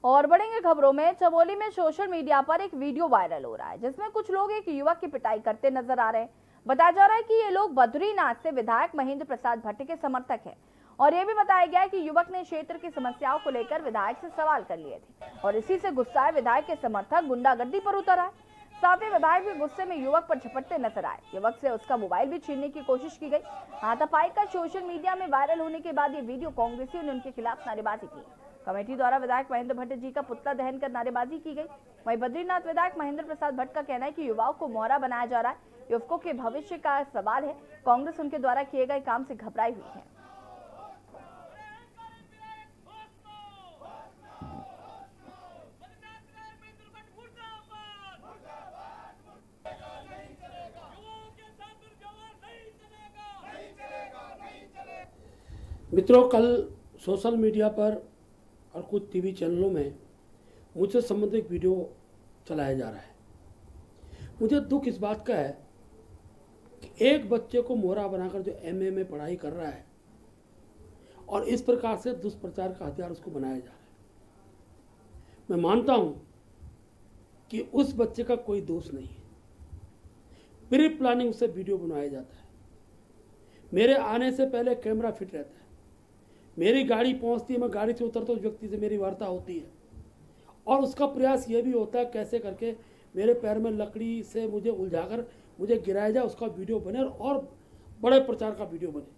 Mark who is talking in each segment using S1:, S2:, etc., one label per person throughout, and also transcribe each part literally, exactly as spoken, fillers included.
S1: और बढ़ेंगे खबरों में। चमोली में सोशल मीडिया पर एक वीडियो वायरल हो रहा है जिसमें कुछ लोग एक युवक की पिटाई करते नजर आ रहे हैं। बताया जा रहा है कि ये लोग बद्रीनाथ से विधायक महेंद्र प्रसाद भट्ट के समर्थक हैं और ये भी बताया गया है कि युवक ने क्षेत्र की समस्याओं को लेकर विधायक से सवाल कर लिए थे और इसी से गुस्साए विधायक के समर्थक गुंडागर्दी पर उतर आए। साथ ही विधायक भी गुस्से में युवक पर झपटते नजर आए। युवक से उसका मोबाइल भी छीनने की कोशिश की गई। हाथापाई का सोशल मीडिया में वायरल होने के बाद ये वीडियो कांग्रेसियों ने उनके खिलाफ नारेबाजी की। कमेटी द्वारा विधायक महेंद्र भट्ट जी का पुतला दहन कर नारेबाजी की गई। वहीं बद्रीनाथ विधायक महेंद्र प्रसाद भट्ट का कहना है कि युवाओं को मोहरा बनाया जा रहा है। युवकों के भविष्य का सवाल है। कांग्रेस उनके द्वारा किए गए काम से घबराई हुई है।
S2: मित्रों, कल सोशल मीडिया पर और कुछ टीवी चैनलों में मुझसे संबंधित वीडियो चलाया जा रहा है। मुझे दुख इस बात का है कि एक बच्चे को मोहरा बनाकर जो एमए में पढ़ाई कर रहा है और इस प्रकार से दुष्प्रचार का हथियार उसको बनाया जा रहा है। मैं मानता हूं कि उस बच्चे का कोई दोष नहीं है। प्री प्लानिंग से वीडियो बनाया जाता है। मेरे आने से पहले कैमरा फिट रहता है। मेरी गाड़ी पहुंचती है, मैं गाड़ी से उतरता हूँ, उस व्यक्ति से मेरी वार्ता होती है और उसका प्रयास ये भी होता है कैसे करके मेरे पैर में लकड़ी से मुझे उलझाकर मुझे गिराया जाए, उसका वीडियो बने और बड़े प्रचार का वीडियो बने।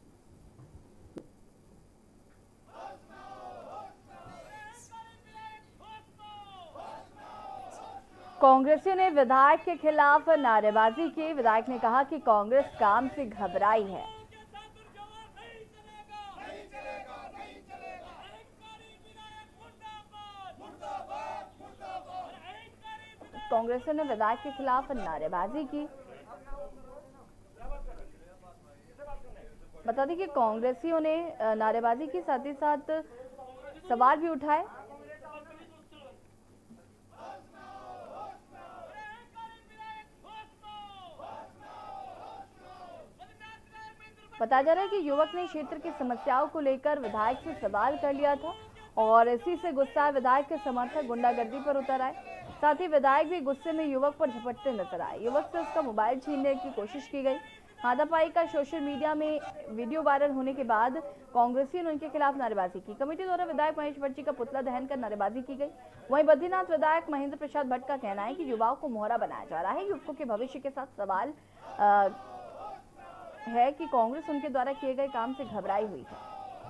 S1: कांग्रेसियों ने विधायक के खिलाफ नारेबाजी की। विधायक ने कहा कि कांग्रेस काम से घबराई है। कांग्रेसियों ने विधायक के खिलाफ नारेबाजी की। बता दें कि कांग्रेसियों ने नारेबाजी की, साथ ही साथ सवाल भी उठाए। बताया जा रहा है कि युवक ने क्षेत्र की समस्याओं को लेकर विधायक से सवाल कर लिया था और इसी से गुस्सा विधायक के समर्थक गुंडागर्दी पर उतर आए। साथ ही विधायक भी गुस्से में युवक पर झपटते नजर आए। युवक से उसका मोबाइल छीनने की कोशिश की गई। हाथापाई का सोशल मीडिया में वीडियो वायरल होने के बाद कांग्रेसियों ने उनके खिलाफ नारेबाजी की। कमेटी द्वारा विधायक महेंद्र भट्ट जी का पुतला दहन कर नारेबाजी की गई। वहीं बद्रीनाथ विधायक महेंद्र प्रसाद भट्ट का कहना है कि युवाओं को मोहरा बनाया जा रहा है। युवकों के भविष्य के साथ सवाल आ, है कि कांग्रेस उनके द्वारा किए गए काम से घबराई हुई है।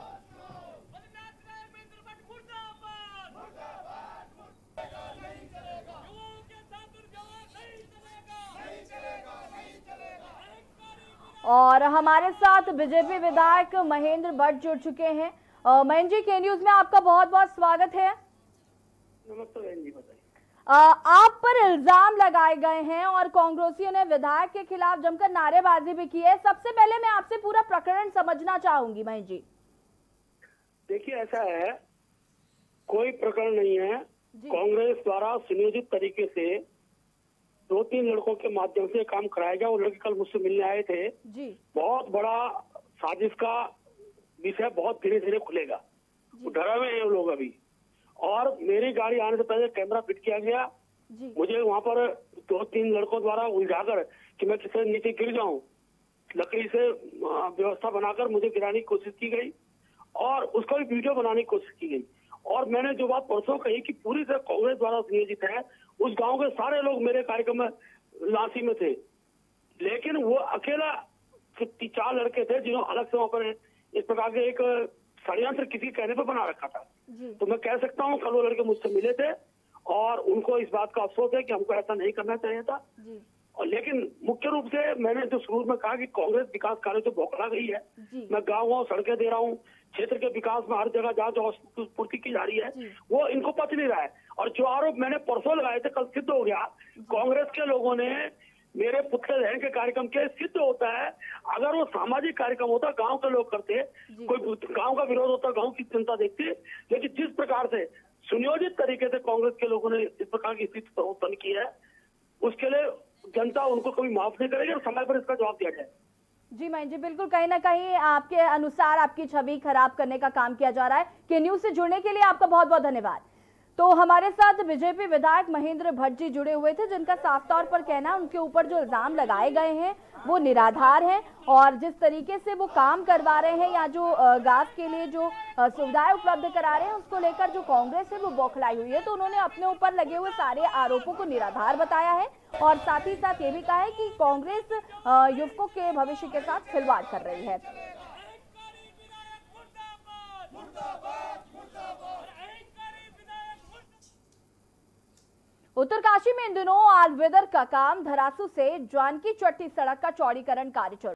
S1: और हमारे साथ बीजेपी विधायक महेंद्र भट्ट जुड़ चुके हैं। महेंद्र जी, के न्यूज में आपका बहुत बहुत स्वागत है।
S3: नमस्ते बहन जी, बताइए।
S1: आप पर इल्जाम लगाए गए हैं और कांग्रेसियों ने विधायक के खिलाफ जमकर नारेबाजी भी की है। सबसे पहले मैं आपसे पूरा प्रकरण समझना चाहूंगी महेंद्र जी।
S3: देखिए, ऐसा है, कोई प्रकरण नहीं है। कांग्रेस द्वारा सुनियोजित तरीके से दो तीन लड़कों के माध्यम से काम कराया गया। वो लड़के कल मुझसे मिलने आए थे जी। बहुत बड़ा साजिश का विषय बहुत धीरे धीरे खुलेगा। डरा हुए हैं लोग अभी। और मेरी गाड़ी आने से पहले कैमरा फिट किया गया जी। मुझे वहां पर दो तीन लड़कों द्वारा उलझाकर कि मैं किसी नीचे गिर जाऊं, लकड़ी से व्यवस्था बनाकर मुझे गिराने की कोशिश की गई और उसका भी वीडियो बनाने की कोशिश की गई। और मैंने जो बात परसों कही कि पूरी तरह कांग्रेस द्वारा नियोजित है। उस गांव के सारे लोग मेरे कार्यक्रम में लासी में थे, लेकिन वो अकेला चार लड़के थे जिन्होंने अलग से वहां पर इस प्रकार के एक षड्यंत्र किसी कहने पर बना रखा था। तो मैं कह सकता हूँ कल वो लड़के मुझसे मिले थे और उनको इस बात का अफसोस है कि हमको ऐसा नहीं करना चाहिए था। और लेकिन मुख्य रूप से मैंने जो शुरू में कहा कि कांग्रेस विकास कार्य से बौखला गई है। मैं गाँव गाँव सड़कें दे रहा हूँ, क्षेत्र के विकास में हर जगह जहाँ जो पूर्ति की जा रही है वो इनको पच नहीं रहा है। और जो आरोप मैंने परसों लगाए थे कल सिद्ध हो गया। कांग्रेस के लोगों ने मेरे पुतले दहन के कार्यक्रम के सिद्ध होता है। अगर वो सामाजिक कार्यक्रम होता, गांव के लोग करते, कोई गांव का विरोध होता, गांव की जनता देखती। लेकिन जिस प्रकार से सुनियोजित तरीके से कांग्रेस के लोगों ने इस प्रकार की स्थिति उत्पन्न की है, उसके लिए जनता उनको कभी माफ नहीं करेगी और समय पर इसका जवाब दिया जाए।
S1: जी महेंद्र जी, बिल्कुल कहीं ना कहीं आपके अनुसार आपकी छवि खराब करने का काम किया जा रहा है। के न्यूज से जुड़ने के लिए आपका बहुत बहुत धन्यवाद। तो हमारे साथ बीजेपी विधायक महेंद्र भट्ट जी जुड़े हुए थे, जिनका साफ तौर पर कहना है उनके ऊपर जो इल्जाम लगाए गए हैं वो निराधार हैं और जिस तरीके से वो काम करवा रहे हैं या जो गैस के लिए जो सुविधाएं उपलब्ध करा रहे हैं उसको लेकर जो कांग्रेस है वो बौखलाई हुई है। तो उन्होंने अपने ऊपर लगे हुए सारे आरोपों को निराधार बताया है और साथ ही साथ ये भी कहा है कि कांग्रेस युवकों के भविष्य के साथ खिलवाड़ कर रही है। उत्तरकाशी में इन दिनों ऑलवेदर का काम धरासू से जानकी चट्टी सड़क का चौड़ीकरण कार्य चल